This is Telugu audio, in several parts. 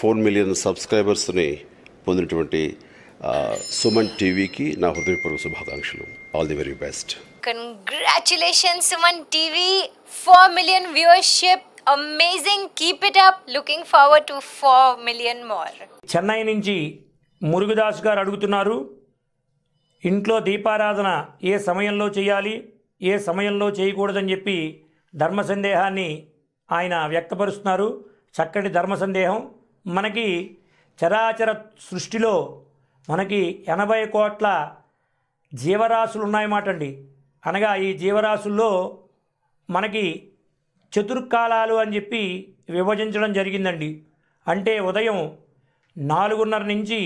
4 మిలియన్ సబ్స్క్రైబర్స్ని పొందినటువంటి సుమన్ టీవీకి నా హృదయపూర్వక శుభాకాంక్షలు. All the very best. Congratulations Suman TV, 4 million viewership, amazing, keep it up, looking forward to 4 million more. Chennai నుంచి మురుగుదాస్ గారు అడుగుతున్నారు, ఇంట్లో దీపారాధన ఏ సమయంలో చేయాలి, ఏ సమయంలో చేయకూడదని చెప్పి ధర్మ సందేహాన్ని ఆయన వ్యక్తపరుస్తున్నారు. చక్కటి ధర్మ సందేహం. మనకి చరాచర సృష్టిలో మనకి 80 కోట్ల జీవరాశులు ఉన్నాయన్నమాట అండి. అనగా ఈ జీవరాశుల్లో మనకి చతుర్కాలాలు అని చెప్పి విభజించడం జరిగిందండి. అంటే ఉదయం 4:30 నుంచి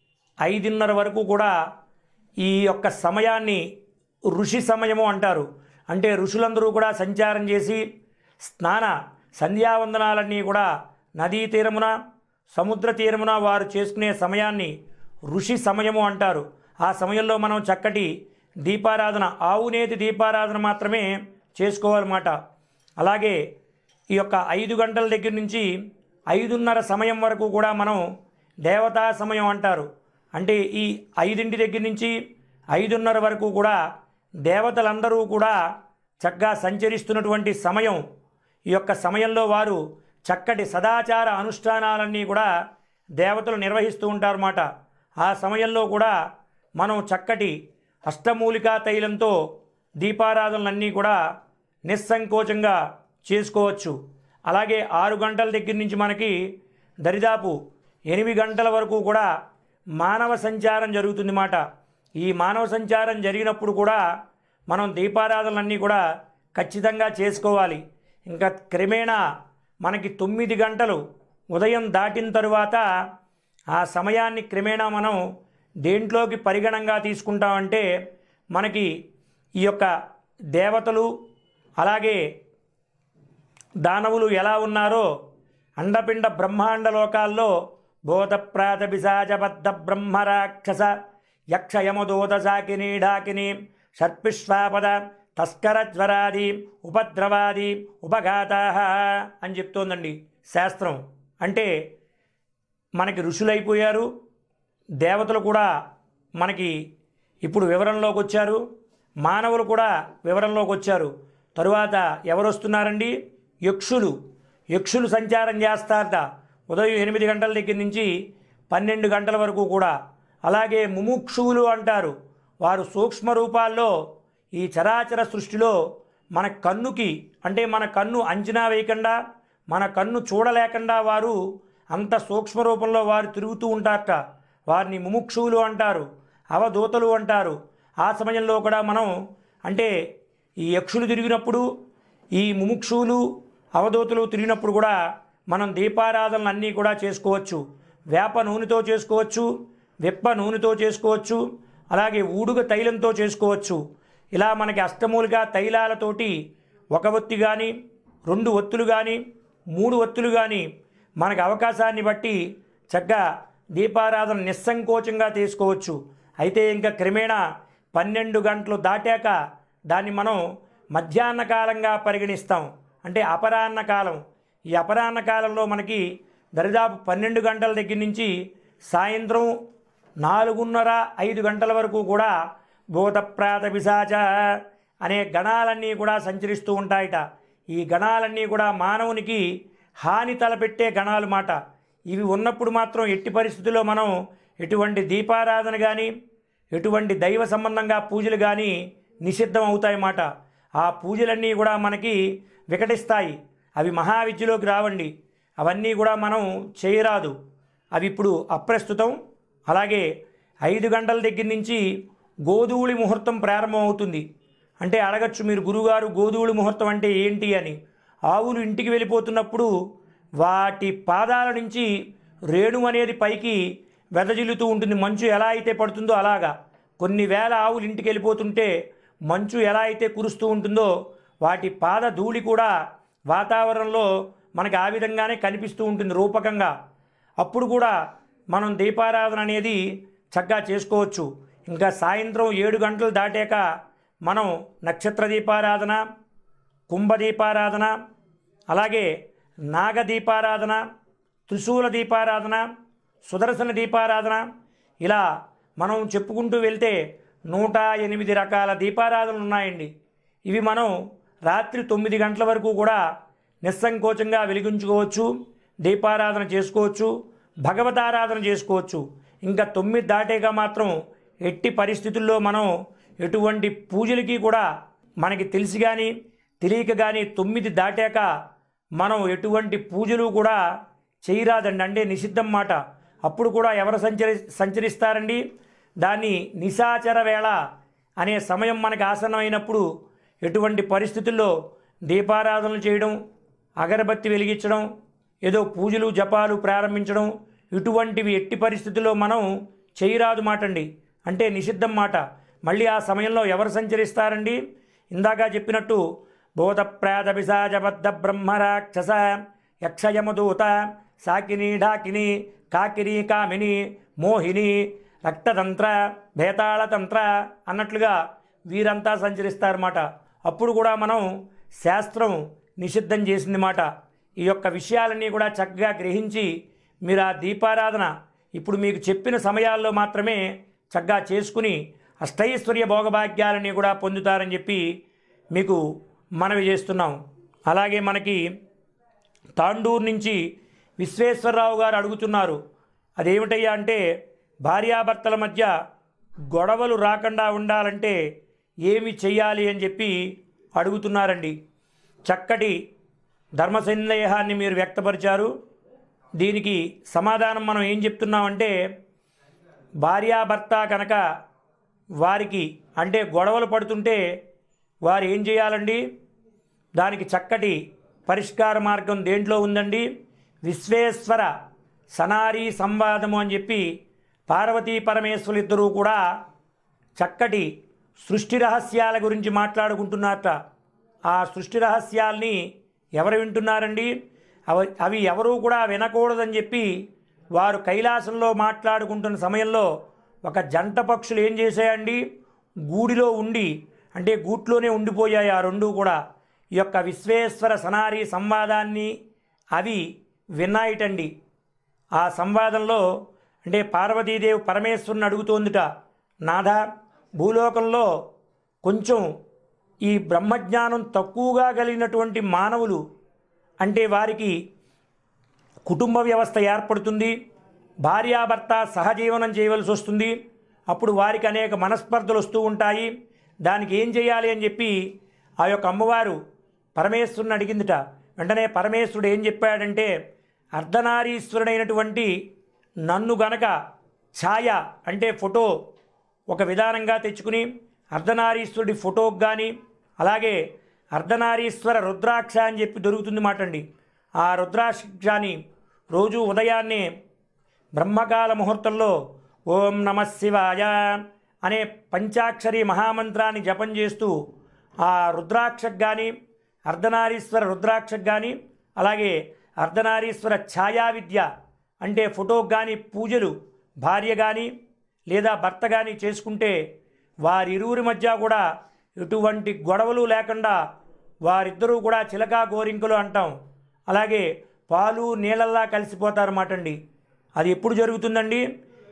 5:30 వరకు కూడా ఈ యొక్క సమయాన్ని ఋషి సమయము అంటారు. అంటే ఋషులందరూ కూడా సంచారం చేసి స్నాన సంధ్యావందనాలన్నీ కూడా నదీ తీరమున, సముద్ర తీరమున వారు చేసుకునే సమయాన్ని ఋషి సమయము అంటారు. ఆ సమయంలో మనం చక్కటి దీపారాధన, ఆవునేతి దీపారాధన మాత్రమే చేసుకోవాలన్నమాట. అలాగే ఈ యొక్క 5 గంటల దగ్గర నుంచి 5:30 సమయం వరకు కూడా మనం దేవతా సమయం అంటారు. అంటే ఈ 5 దగ్గర నుంచి 5:30 వరకు కూడా దేవతలందరూ కూడా చక్కగా సంచరిస్తున్నటువంటి సమయం. ఈ యొక్క సమయంలో వారు చక్కటి సదాచార అనుష్ఠానాలన్నీ కూడా దేవతలు నిర్వహిస్తూ ఉంటారన్నమాట. ఆ సమయంలో కూడా మనం చక్కటి అష్టమూలికా తైలంతో దీపారాధనలన్నీ కూడా నిస్సంకోచంగా చేసుకోవచ్చు. అలాగే 6 గంటల దగ్గర నుంచి మనకి దరిదాపు 8 గంటల వరకు కూడా మానవ సంచారం జరుగుతుంది మాట. ఈ మానవ సంచారం జరిగినప్పుడు కూడా మనం దీపారాధనలన్నీ కూడా ఖచ్చితంగా చేసుకోవాలి. ఇంకా క్రమేణా మనకి 9 గంటలు ఉదయం దాటిన తరువాత ఆ సమయాన్ని క్రమేణా మనం దేంట్లోకి పరిగణంగా తీసుకుంటామంటే మనకి ఈ యొక్క దేవతలు అలాగే దానవులు ఎలా ఉన్నారో అండపిండ బ్రహ్మాండ లోకాల్లో భూతప్రాత పిశాచబద్ధ బ్రహ్మరాక్షస యక్ష యమదూత సాకిని ఢాకిని షట్పిశ్వాపద తస్కర జ్వరాది ఉపద్రవాది ఉపఘాతా అని చెప్తోందండి శాస్త్రం. అంటే మనకి ఋషులైపోయారు, దేవతలు కూడా మనకి ఇప్పుడు వివరంలోకి వచ్చారు, మానవులు కూడా వివరంలోకి వచ్చారు. తరువాత ఎవరు వస్తున్నారండి? యక్షులు సంచారం చేస్తారట ఉదయం 8 గంటల దగ్గర నుంచి 12 గంటల వరకు కూడా. అలాగే ముముక్షువులు అంటారు. వారు సూక్ష్మ రూపాల్లో ఈ చరాచర సృష్టిలో మన కన్నుకి, అంటే మన కన్ను అంచనా వేయకుండా, మన కన్ను చూడలేకుండా వారు అంత సూక్ష్మ రూపంలో వారు తిరుగుతూ ఉంటారట. వారిని ముముక్షువులు అంటారు, అవధూతలు అంటారు. ఆ సమయంలో కూడా మనం అంటే ఈ యక్షులు తిరిగినప్పుడు, ఈ ముముక్షువులు అవధూతలు తిరిగినప్పుడు కూడా మనం దీపారాధనలు అన్నీ కూడా చేసుకోవచ్చు. వేప నూనెతో చేసుకోవచ్చు, విప్ప నూనెతో చేసుకోవచ్చు, అలాగే ఊడుగ తైలంతో చేసుకోవచ్చు. ఇలా మనకి అష్టమూలికా తైలాలతోటి 1 ఒత్తి కానీ 2 ఒత్తులు కానీ 3 ఒత్తులు కానీ మనకు అవకాశాన్ని బట్టి చక్కగా దీపారాధన నిస్సంకోచంగా చేసుకోవచ్చు. అయితే ఇంకా క్రమేణా 12 గంటలు దాటాక దాన్ని మనం మధ్యాహ్న కాలంగా పరిగణిస్తాం. అంటే అపరాహ్న కాలం. ఈ అపరాహ్న కాలంలో మనకి దరిదాపు 12 గంటల దగ్గర నుంచి సాయంత్రం 4:30-5 గంటల వరకు కూడా భూతప్రాత పిశాచ అనే గణాలన్నీ కూడా సంచరిస్తూ ఉంటాయట. ఈ గణాలన్నీ కూడా మానవునికి హాని తలపెట్టే గణాలు మాట. ఇవి ఉన్నప్పుడు మాత్రం ఎట్టి పరిస్థితుల్లో మనం ఎటువంటి దీపారాధన కానీ ఎటువంటి దైవ సంబంధంగా పూజలు కానీ నిషిద్ధం అవుతాయన్నమాట. ఆ పూజలన్నీ కూడా మనకి వికటిస్తాయి. అవి మహావిద్యలోకి రావండి. అవన్నీ కూడా మనం చేయరాదు. అవి ఇప్పుడు అప్రస్తుతం. అలాగే 5 గంటల దగ్గర నుంచి గోధూళి ముహూర్తం ప్రారంభమవుతుంది. అంటే అడగచ్చు మీరు, గురుగారు గోధూళి ముహూర్తం అంటే ఏంటి అని. ఆవులు ఇంటికి వెళ్ళిపోతున్నప్పుడు వాటి పాదాల నుంచి రేణు అనేది పైకి వెదజిల్లుతూ ఉంటుంది. మంచు ఎలా అయితే పడుతుందో అలాగా. కొన్ని వేల ఆవులు ఇంటికి వెళ్ళిపోతుంటే మంచు ఎలా అయితే కురుస్తూ ఉంటుందో వాటి పాద ధూళి కూడా వాతావరణంలో మనకి ఆ విధంగానే కనిపిస్తూ ఉంటుంది రూపకంగా. అప్పుడు కూడా మనం దీపారాధన అనేది చక్కగా చేసుకోవచ్చు. ఇంకా సాయంత్రం 7 గంటలు దాటాక మనం నక్షత్ర దీపారాధన, కుంభ దీపారాధన, అలాగే నాగ దీపారాధన, త్రిశూల దీపారాధన, సుదర్శన దీపారాధన, ఇలా మనం చెప్పుకుంటూ వెళ్తే 108 రకాల దీపారాధనలు ఉన్నాయండి. ఇవి మనం రాత్రి 9 గంటల వరకు కూడా నిస్సంకోచంగా వెలిగించుకోవచ్చు, దీపారాధన చేసుకోవచ్చు, భగవతారాధన చేసుకోవచ్చు. ఇంకా 9 దాటేగా మాత్రం ఎట్టి పరిస్థితుల్లో మనం ఎటువంటి పూజలకి కూడా మనకి తెలిసి కానీ తెలియక కానీ 9 దాటాక మనం ఎటువంటి పూజలు కూడా చేయరాదండి. అంటే నిషిద్ధం మాట. అప్పుడు కూడా ఎవరు సంచరిస్తారండి? దాన్ని నిశాచర వేళ అనే సమయం మనకు ఆసన్నమైనప్పుడు ఎటువంటి పరిస్థితుల్లో దీపారాధనలు చేయడం, అగరబత్తి వెలిగించడం, ఏదో పూజలు జపాలు ప్రారంభించడం ఇటువంటివి ఎట్టి పరిస్థితుల్లో మనం చేయరాదు మాట అండి. అంటే నిషిద్ధం మాట. మళ్ళీ ఆ సమయంలో ఎవరు సంచరిస్తారండి? ఇందాక చెప్పినట్టు భూత ప్రేత పిశాచబద్ధ బ్రహ్మరాక్షస యక్షయమదూత సాకిని ఢాకిని కాకిని కామిని మోహిని రక్తతంత్ర భేతాళతంత్ర అన్నట్లుగా వీరంతా సంచరిస్తారన్నమాట. అప్పుడు కూడా మనం శాస్త్రం నిషిద్ధం చేసింది మాట. ఈ యొక్క విషయాలన్నీ కూడా చక్కగా గ్రహించి మీరు ఆ దీపారాధన ఇప్పుడు మీకు చెప్పిన సమయాల్లో మాత్రమే చక్కగా చేసుకుని అష్టైశ్వర్య భోగభాగ్యాలని కూడా పొందుతారని చెప్పి మీకు మనవి చేస్తున్నాం. అలాగే మనకి తాండూరు నుంచి విశ్వేశ్వరరావు గారు అడుగుతున్నారు. అదేమిటయ్యా అంటే భార్యాభర్తల మధ్య గొడవలు రాకుండా ఉండాలంటే ఏమి చెయ్యాలి అని చెప్పి అడుగుతున్నారండి. చక్కటి ధర్మ సందేహాన్ని మీరు వ్యక్తపరిచారు. దీనికి సమాధానం మనం ఏం చెప్తున్నామంటే భార్యాభర్త కనుక వారికి అంటే గొడవలు పడుతుంటే వారు ఏం చేయాలండి? దానికి చక్కటి పరిష్కార మార్గం దేంట్లో ఉందండి? విశ్వేశ్వర సనారీ సంవాదము అని చెప్పి పార్వతీ పరమేశ్వరులు ఇద్దరూ కూడా చక్కటి సృష్టి రహస్యాల గురించి మాట్లాడుకుంటున్నారట. ఆ సృష్టి రహస్యాల్ని ఎవరు వింటున్నారండి? అవి ఎవరూ కూడా వినకూడదని చెప్పి వారు కైలాసంలో మాట్లాడుకుంటున్న సమయంలో ఒక జంట పక్షులు ఏం చేశాయండి? గూడిలో ఉండి అంటే గూట్లోనే ఉండిపోయాయి ఆ రెండు కూడా. ఈ యొక్క విశ్వేశ్వర సనారీ సంవాదాన్ని అవి విన్నాయిటండి. ఆ సంవాదంలో అంటే పార్వతీదేవి పరమేశ్వరుని అడుగుతోందిట, నాథ భూలోకంలో కొంచెం ఈ బ్రహ్మజ్ఞానం తక్కువగా కలిగినటువంటి మానవులు అంటే వారికి కుటుంబ వ్యవస్థ ఏర్పడుతుంది, భార్యాభర్త సహజీవనం చేయవలసి వస్తుంది. అప్పుడు వారికి అనేక మనస్పర్ధలు వస్తూ ఉంటాయి. దానికి ఏం చేయాలి అని చెప్పి ఆ యొక్క అమ్మవారు పరమేశ్వరుని అడిగిందిట. వెంటనే పరమేశ్వరుడు ఏం చెప్పాడంటే అర్ధనారీశ్వరుడైనటువంటి నన్ను గనక ఛాయ అంటే ఫోటో ఒక విధానంగా తెచ్చుకుని అర్ధనారీశ్వరుడి ఫోటోకి కానీ అలాగే అర్ధనారీశ్వర రుద్రాక్ష అని చెప్పి దొరుకుతుంది మాట అండి. ఆ రుద్రాక్షాన్ని రోజు ఉదయాన్నే బ్రహ్మకాల ముహూర్తంలో ఓం నమః శివాయ అనే పంచాక్షరి మహామంత్రాన్ని జపం చేస్తూ ఆ రుద్రాక్షకు కానీ అర్ధనారీశ్వర రుద్రాక్షకు కానీ అలాగే అర్ధనారీశ్వర ఛాయా విద్య అంటే ఫోటోకి కానీ పూజలు భార్య కానీ లేదా భర్త కానీ చేసుకుంటే వారిరువురి మధ్య కూడా ఎటువంటి గొడవలు లేకుండా వారిద్దరూ కూడా చిలకా గోరింకలు అంటాం. అలాగే పాలు నీళ్ళల్లా కలిసిపోతారన్నమాట అండి. అది ఎప్పుడు జరుగుతుందండి?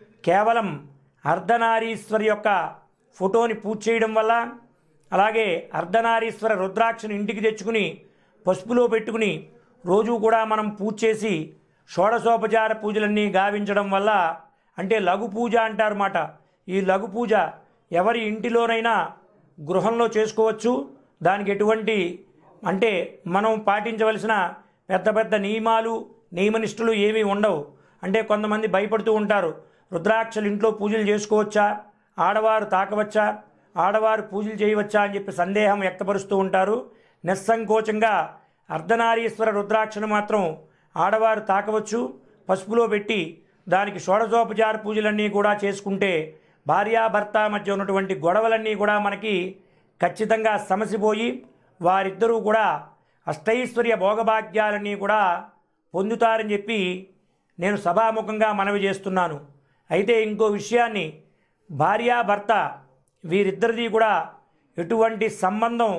కేవలం అర్ధనారీశ్వరి యొక్క ఫోటోని పూజ చేయడం వల్ల అలాగే అర్ధనారీశ్వర రుద్రాక్షను ఇంటికి తెచ్చుకుని పసుపులో పెట్టుకుని రోజు కూడా మనం పూజ చేసి షోడశోపచార పూజలన్నీ గావించడం వల్ల అంటే లఘు పూజ అంటారన్నమాట. ఈ లఘు పూజ ఎవరి ఇంటిలోనైనా గృహంలో చేసుకోవచ్చు. దానికి ఎటువంటి అంటే మనం పాటించవలసిన పెద్ద పెద్ద నియమాలు నియమనిష్ఠులు ఏమీ ఉండవు. అంటే కొంతమంది భయపడుతూ ఉంటారు, రుద్రాక్షలు ఇంట్లో పూజలు చేసుకోవచ్చా, ఆడవారు తాకవచ్చా, ఆడవారు పూజలు చేయవచ్చా అని చెప్పి సందేహం వ్యక్తపరుస్తూ ఉంటారు. నిస్సంకోచంగా అర్ధనారీశ్వర రుద్రాక్షను మాత్రం ఆడవారు తాకవచ్చు. పసుపులో పెట్టి దానికి షోడశోపచార పూజలన్నీ కూడా చేసుకుంటే భార్యాభర్త మధ్య ఉన్నటువంటి గొడవలన్నీ కూడా మనకి ఖచ్చితంగా సమసిపోయి వారిద్దరూ కూడా అష్టైశ్వర్య భోగభాగ్యాలన్నీ కూడా పొందుతారని చెప్పి నేను సభాముఖంగా మనవి చేస్తున్నాను. అయితే ఇంకో విషయాన్ని, భార్యాభర్త వీరిద్దరిది కూడా ఎటువంటి సంబంధం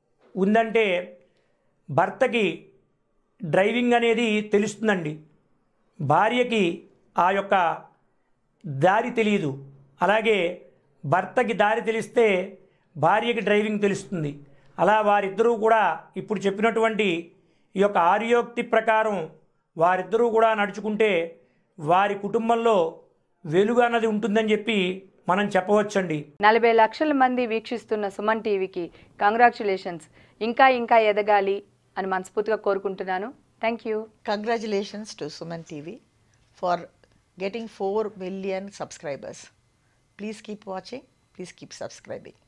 ఉందంటే భర్తకి డ్రైవింగ్ అనేది తెలుస్తుందండి. భార్యకి ఆ యొక్క దారి తెలియదు, అలాగే భర్తకి దారి తెలిస్తే భార్యకి డ్రైవింగ్ తెలుస్తుంది. అలా వారిద్దరూ కూడా ఇప్పుడు చెప్పినటువంటి ఈ యొక్క ఆర్యోక్తి ప్రకారం వారిద్దరూ కూడా నడుచుకుంటే వారి కుటుంబంలో వెలుగు అన్నది ఉంటుందని చెప్పి మనం చెప్పవచ్చండి. 40 లక్షల మంది వీక్షిస్తున్న సుమన్ టీవీకి కంగ్రాచులేషన్స్. ఇంకా ఇంకా ఎదగాలి అని మనస్ఫూర్తిగా కోరుకుంటున్నాను. Thank you. Congratulations to Suman TV for getting 4 million subscribers. Please keep watching. Please keep subscribing.